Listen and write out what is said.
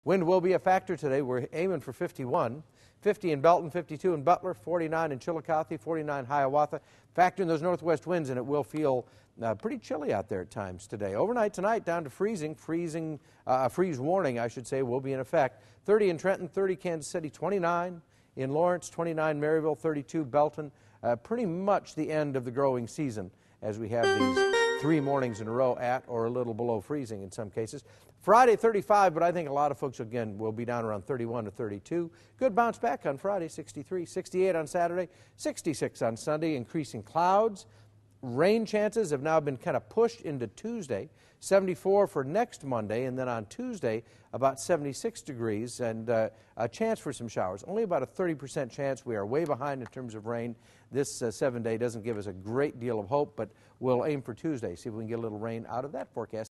Wind will be a factor today. We're aiming for 51. 50 in Belton, 52 in Butler, 49 in Chillicothe, 49 Hiawatha. Factor in those northwest winds, and it will feel pretty chilly out there at times today. Overnight tonight down to freezing. Freeze warning, I should say, will be in effect. 30 in Trenton, 30 Kansas City, 29 in Lawrence, 29 Maryville, 32 Belton. Pretty much the end of the growing season as we have these 3 mornings in a row at or a little below freezing in some cases. Friday 35, but I think a lot of folks again will be down around 31 to 32. Good bounce back on Friday, 63, 68 on Saturday, 66 on Sunday. Increasing clouds. Rain chances have now been kind of pushed into Tuesday. 74 for next Monday, and then on Tuesday about 76 degrees and a chance for some showers. Only about a 30% chance. We are way behind in terms of rain. This 7-day doesn't give us a great deal of hope, but we'll aim for Tuesday, see if we can get a little rain out of that forecast.